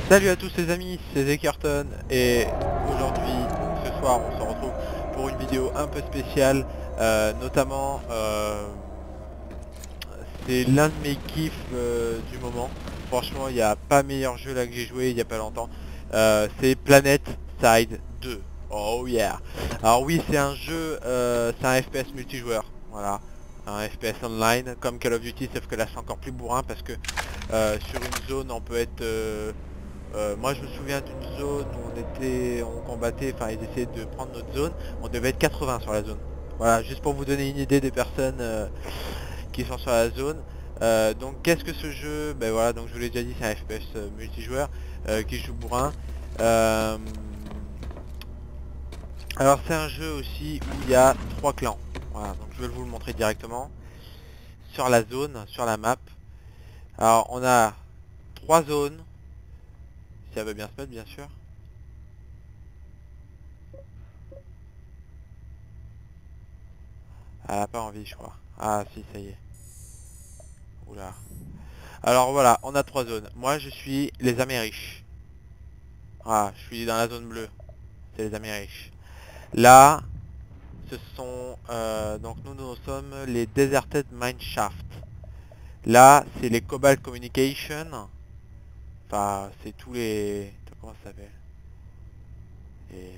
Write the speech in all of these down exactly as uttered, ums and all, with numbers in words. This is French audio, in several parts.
Salut à tous les amis, c'est Zekerton et aujourd'hui, donc ce soir, on se retrouve pour une vidéo un peu spéciale, euh, notamment euh, c'est l'un de mes kiffs euh, du moment. Franchement, il n'y a pas meilleur jeu là que j'ai joué il n'y a pas longtemps. Euh, c'est Planet Side deux. Oh yeah. Alors oui, c'est un jeu, euh, c'est un F P S multijoueur, voilà. Un F P S online comme Call of Duty, sauf que là c'est encore plus bourrin parce que euh, sur une zone on peut être... euh, Euh, moi je me souviens d'une zone où on était, on combattait, enfin ils essayaient de prendre notre zone, on devait être quatre-vingts sur la zone. Voilà, juste pour vous donner une idée des personnes euh, qui sont sur la zone. Euh, donc qu'est-ce que ce jeu? Ben voilà, donc je vous l'ai déjà dit, c'est un F P S euh, multijoueur euh, qui joue bourrin. Euh, alors c'est un jeu aussi où il y a trois clans. Voilà, donc je vais vous le montrer directement sur la zone, sur la map. Alors on a trois zones, si ça veut bien se mettre bien sûr. Elle a pas envie je crois. Ah si, ça y est. Oula. Alors voilà, on a trois zones. Moi je suis les Amériches. Ah, je suis dans la zone bleue. C'est les Amériches. Là, ce sont... Euh, donc nous, nous sommes les Deserted Mineshaft. Là, c'est les Cobalt Communication. Enfin, c'est tous les... Comment ça s'appelle? Et...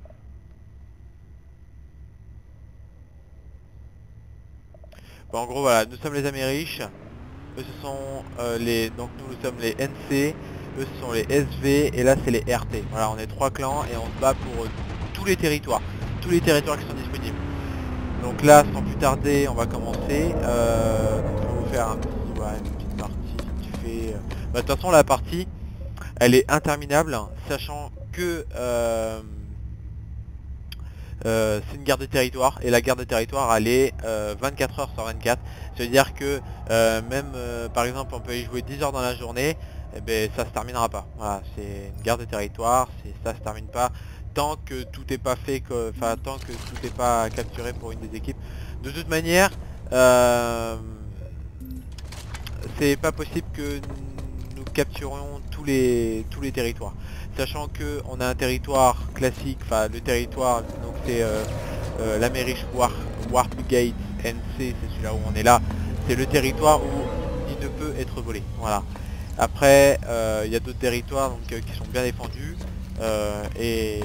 Bon, en gros, voilà, nous sommes les Amériches. Eux, ce sont euh, les... Donc nous, nous sommes les N C. Eux, ce sont les S V. Et là, c'est les R T. Voilà, on est trois clans et on se bat pour euh, tous les territoires. Tous les territoires qui sont disponibles. Donc là, sans plus tarder, on va commencer. Euh, donc je vais vous faire un petit, ouais, une petite partie qui fait... euh, bah, de toute façon, la partie, elle est interminable, sachant que euh, euh, c'est une guerre de territoire. Et la guerre de territoire, elle est euh, vingt-quatre heures sur vingt-quatre. Ça veut dire que euh, même, euh, par exemple, on peut y jouer dix heures dans la journée, et ben ça se terminera pas. Voilà, c'est une guerre de territoire, ça se termine pas tant que tout n'est pas fait, que, enfin tant que tout n'est pas capturé pour une des équipes. De toute manière, euh, c'est pas possible que nous capturions tous les tous les territoires. Sachant que on a un territoire classique, enfin le territoire, donc c'est euh, euh, l'Amériche War, Warpgate N C, c'est celui-là où on est là. C'est le territoire où il ne peut être volé. Voilà. Après, il euh, y a d'autres territoires donc, euh, qui sont bien défendus. Euh, et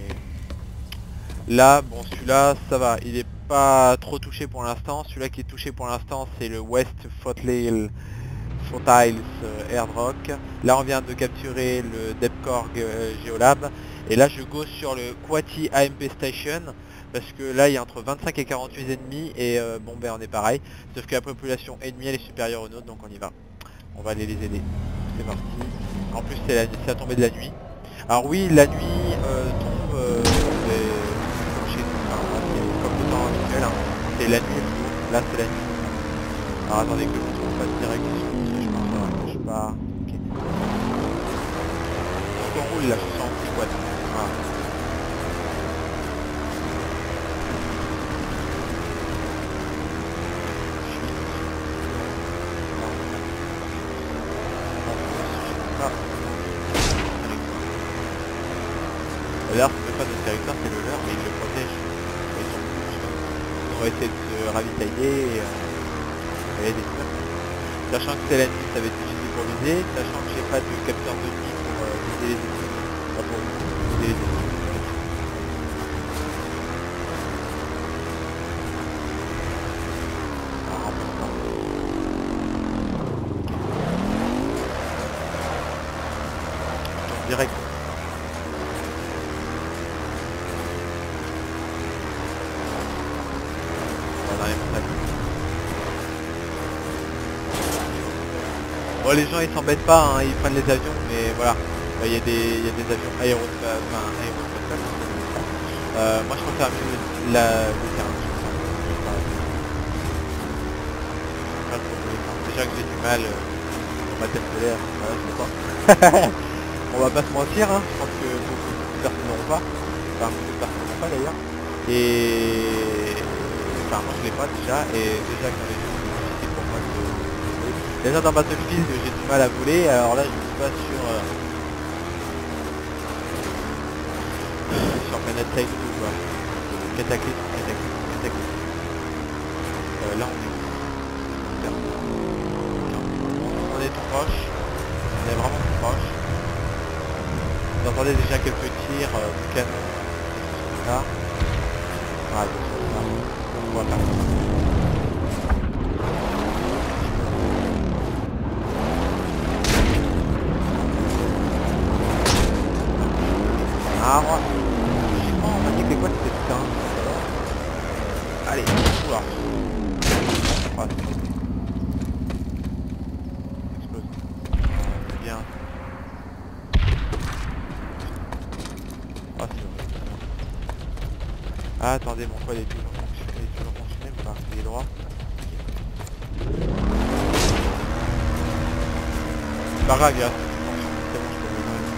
là, bon, celui-là, ça va. Il est pas trop touché pour l'instant. Celui-là qui est touché pour l'instant, c'est le West Foothill Foothiles euh, Airdrock. Là, on vient de capturer le Depcorg euh, Geolab. Et là, je go sur le Quati A M P Station. Parce que là, il y a entre vingt-cinq et quarante-huit ennemis. Et euh, bon, ben, on est pareil. Sauf que la population ennemie, elle est supérieure aux nôtres. Donc, on y va. On va aller les aider. C'est parti. En plus, c'est la, la tombée de la nuit. Alors oui, la nuit euh, tombe, euh, comme chez nous, enfin, voilà, c'est comme le temps habituel, hein. C'est la nuit, là c'est la nuit. Alors attendez que je me trouve pas direct sur le chemin, ça va, que je pars. Ok. Donc on roule là, je sens que je boite. Voilà. L'air, c'est pas notre territoire, c'est le leur, mais ils le protègent. Ils sont... On va essayer de se ravitailler et euh, aider tout ça. Sachant que c'est la nuit, ça va être difficile pour viser, sachant que j'ai pas de capteur de nuit pour euh, viser les ennemis. Pas pour viser les ennemis. Ah, en même temps. Je tombe direct. Bon, les gens ils s'embêtent pas, hein, ils prennent les avions, mais voilà, il y, a des, y a des avions aérospatiales, enfin, aérospatiales, euh, moi je préfère mieux la, le terrain. Déjà que j'ai du mal euh, dans ma tête de l'air, voilà, je sais pas. On va pas se mentir, hein, je pense que beaucoup, beaucoup de personnes n'auront pas, enfin beaucoup de personnes n'auront pas d'ailleurs. Et enfin moi je l'ai pas déjà, et déjà quand les jeux c'est difficile pour moi de... Déjà dans Battlefield j'ai du mal à voler, alors là je suis pas sur... Euh... Net side ou quoi. Cataclysme, cataclysme, cataclysme. Euh, là on est où? On est tout proche. On est vraiment tout proche. Vous entendez déjà quelques tirs euh, du canon. Là. Ah, on voit pas. Ah, moi. Je sais pas, on m'a dit que les quoi c'était putain. Allez, oula. Ah, c'est bon. Explose. C'est bien. Ah, c'est bon. Ah, attendez, mon poil est toujours fonctionné, il est toujours fonctionné, mais pas, il est droit. C'est pas grave, il reste c'est bon, je peux le mettre.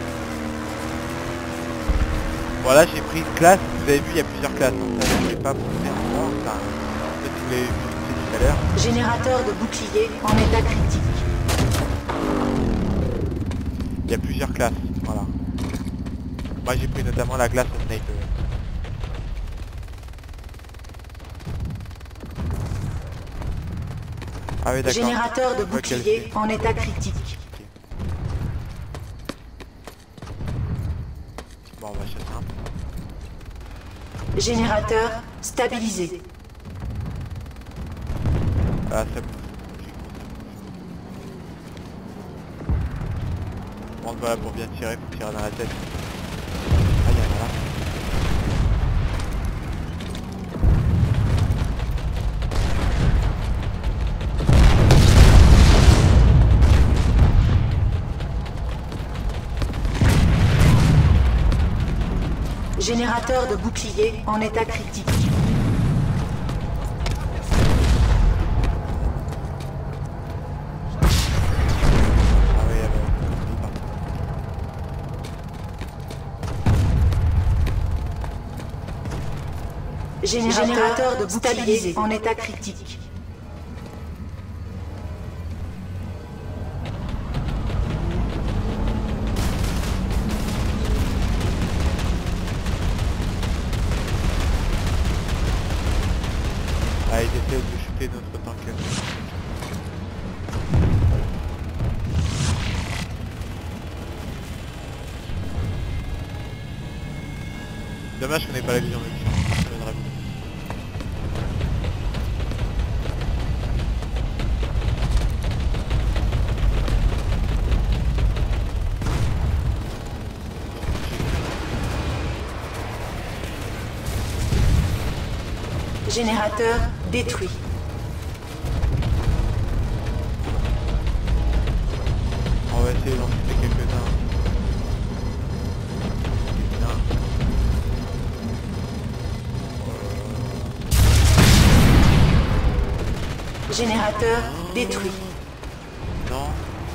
Voilà, j'ai pris une classe, vous avez vu, il y a plusieurs classes, hein. Ça, je ne vais pas pousser encore, enfin, peut-être que vous l'avez vu tout à l'heure. Générateur de bouclier en état critique. Il y a plusieurs classes, voilà. Moi j'ai pris notamment la classe sniper. Ah oui, d'accord. Générateur de bouclier en état critique. Okay. Bon, on va chasser un peu. Générateur stabilisé. Ah, ça bouge. Bon, voilà, pour bien tirer, faut tirer dans la tête. Ah, il y en a là. Générateur de bouclier en état critique. Ah oui, ah bah, Générateur de bouclier en état critique. Ah, il essaie de shooter notre tank. Dommage qu'on n'ait pas la vision nocturne. Ça m'aiderait beaucoup. Générateur détruit. On va essayer d'en shooter quelques-uns. Quelques-uns. Générateur détruit. Non.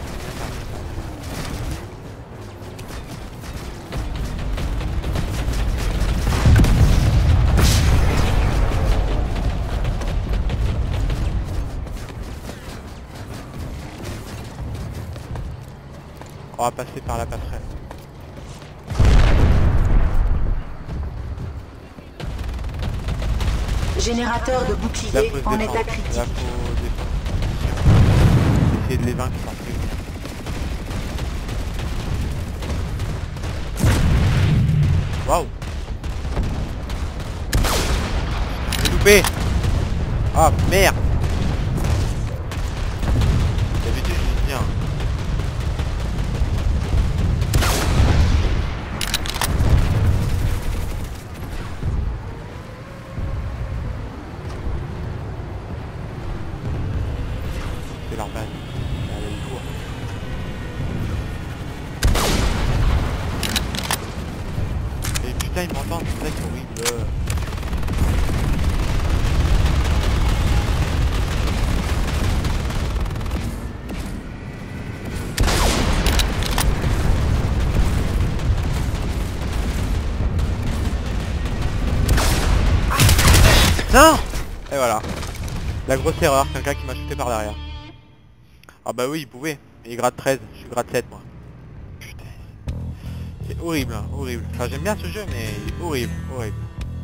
On va passer par la passerelle. Générateur de Là, bouclier faut se en défendre. état critique. Là, faut défendre. Essayer de les vaincre par prévenir. Waouh! J'ai loupé! Ah merde! D'habitude je dis bien. C'est leur base. Allez, ils courent. Et putain, ils m'entendent, c'est ça qui est horrible. Non! Et voilà. La grosse erreur, quelqu'un qui m'a shooté par derrière. Ah bah oui, il pouvait. Mais il grade treize, je suis grade sept moi. Putain. c'est horrible, hein, horrible. Enfin j'aime bien ce jeu mais il est horrible, horrible.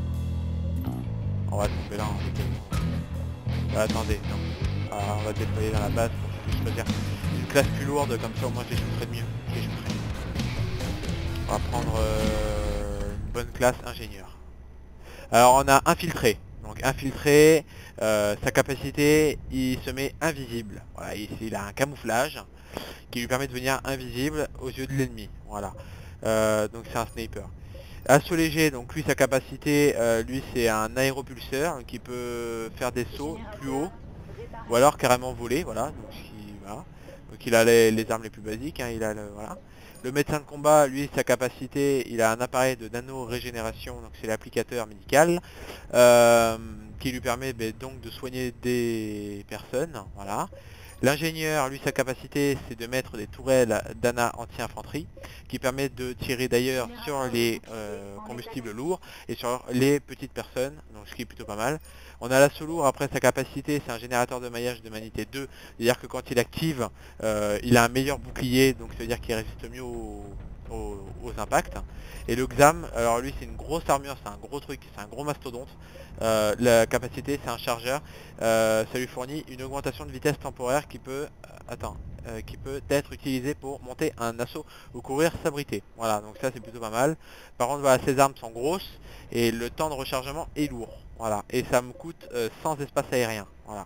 On va tomber là en fait. Ah, attendez, non. Ah, on va déployer dans la base pour que je puisse choisir une classe plus lourde, comme ça au moins je les shooterai mieux. Je les shooterai mieux. On va prendre euh, une bonne classe ingénieur. Alors on a infiltré. Donc infiltré, euh, sa capacité, il se met invisible. Voilà, il, il a un camouflage qui lui permet de devenir invisible aux yeux de l'ennemi. Voilà. Euh, donc c'est un sniper. Assaut léger, donc lui sa capacité, euh, lui c'est un aéropulseur qui peut faire des sauts plus haut ou alors carrément voler, voilà. Donc il, voilà. Donc, il a les, les armes les plus basiques, hein, il a le, voilà. Le médecin de combat, lui sa capacité, il a un appareil de nano-régénération, donc c'est l'applicateur médical, euh, qui lui permet bah, donc de soigner des personnes, voilà. L'ingénieur, lui, sa capacité, c'est de mettre des tourelles d'A N A anti-infanterie, qui permettent de tirer d'ailleurs sur les euh, combustibles lourds et sur les petites personnes, donc ce qui est plutôt pas mal. On a l'assaut lourd, après sa capacité, c'est un générateur de maillage de humanité deux, c'est-à-dire que quand il active, euh, il a un meilleur bouclier, donc ça veut dire qu'il résiste mieux aux, aux, aux impacts. Et le X A M, alors lui c'est une grosse armure, c'est un gros truc, c'est un gros mastodonte. Euh, la capacité c'est un chargeur, euh, ça lui fournit une augmentation de vitesse temporaire qui peut, euh, attends, euh, qui peut être utilisée pour monter un assaut ou courir s'abriter. Voilà, donc ça c'est plutôt pas mal. Par contre voilà, ces armes sont grosses et le temps de rechargement est lourd. Voilà, et ça me coûte euh, sans espace aérien. Voilà.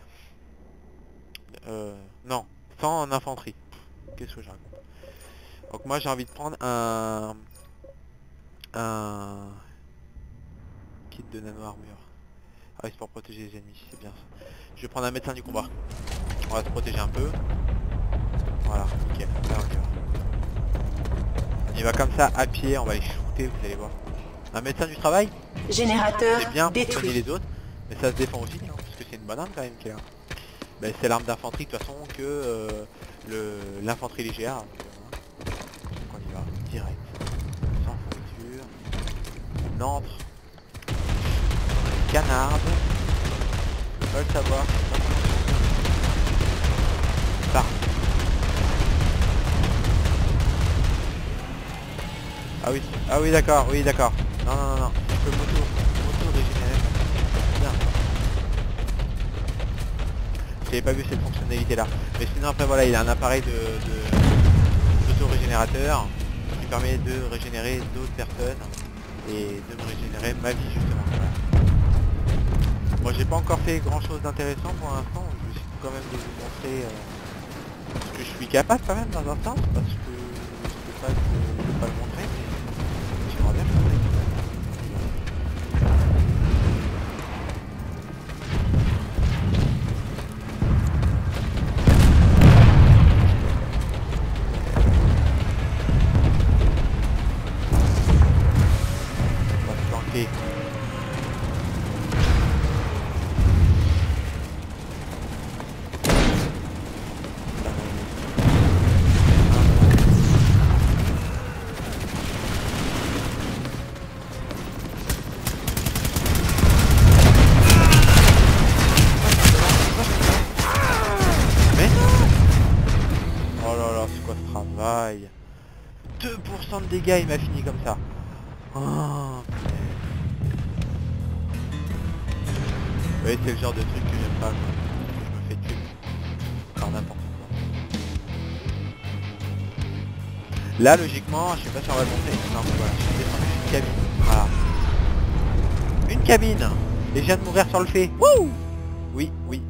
Euh, non, sans en infanterie. Qu'est-ce que je raconte? Donc moi j'ai envie de prendre un un kit de nano armure. Ah oui, c'est pour protéger les ennemis, c'est bien ça. Je vais prendre un médecin du combat. On va se protéger un peu. Voilà, nickel. Là on y va. On y va comme ça à pied, on va les shooter, vous allez voir. Un médecin du travail, Générateur c'est bien pour détruit. soigner les autres, mais ça se défend aussi, hein, parce que c'est une bonne arme quand même qui est là. Ben, c'est l'arme d'infanterie de toute façon que euh, l'infanterie légère. Donc, euh, donc on y va, direct. Sans fourniture. On entre. Canarde. Je veux pas le savoir. Bah. Ah oui, ah oui d'accord, oui d'accord. Non non non non, je peux m'auto, m'auto régénérer. Bien. J'avais pas vu cette fonctionnalité là. Mais sinon après voilà, il a un appareil de, de d'auto-régénérateur qui permet de régénérer d'autres personnes et de me régénérer ma vie justement. Voilà. Moi j'ai pas encore fait grand chose d'intéressant pour l'instant, je vais essayer quand même de vous montrer euh, ce que je suis capable quand même dans un sens, parce que je sais pas que je vais pas le montrer, mais j'aimerais bien le montrer. On va se planquer. deux pour cent de dégâts, il m'a fini comme ça. Oh, oui, c'est le genre de truc que j'aime pas, quoi. Je me fais tuer par n'importe quoi. Là, logiquement, je sais pas si on va le monter. Non, mais voilà, je suis descendu une cabine. Voilà. Une cabine. Et je viens de mourir sur le fait. Wouh! Oui, oui.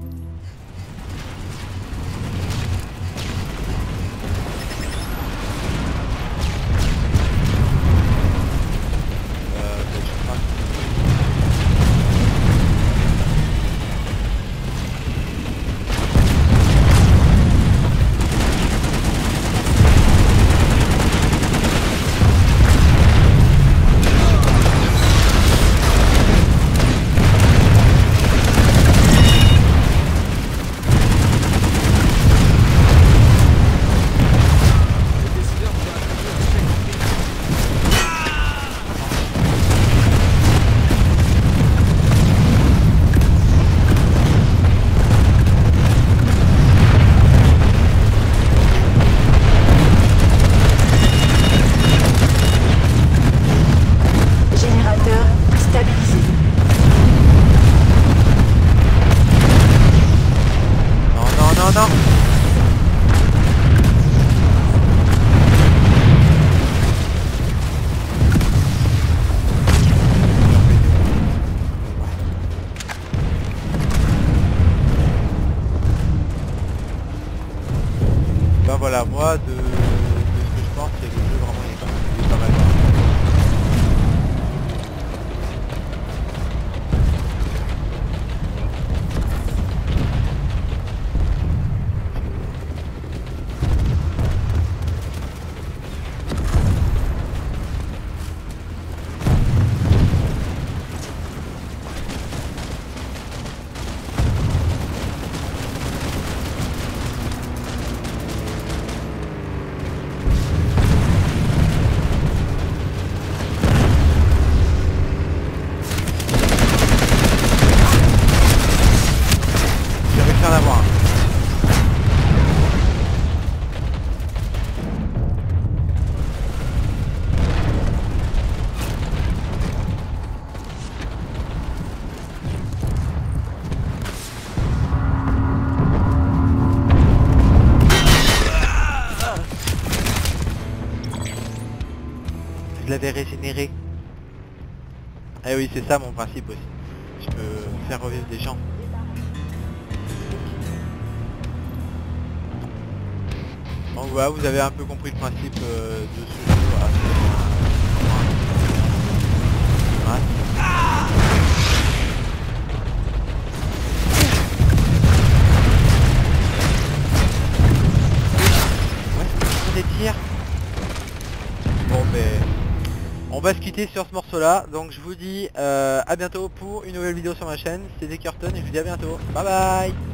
je l'avais régénéré. Eh oui, c'est ça mon principe aussi. Je peux faire revivre des gens. Donc voilà, vous avez un peu compris le principe euh, de ce jeu. Voilà. Voilà. Ouais, c'est des tirs. Bon ben, on va se quitter sur ce morceau là. Donc je vous dis euh, à bientôt pour une nouvelle vidéo sur ma chaîne. C'était Curton et je vous dis à bientôt. Bye bye.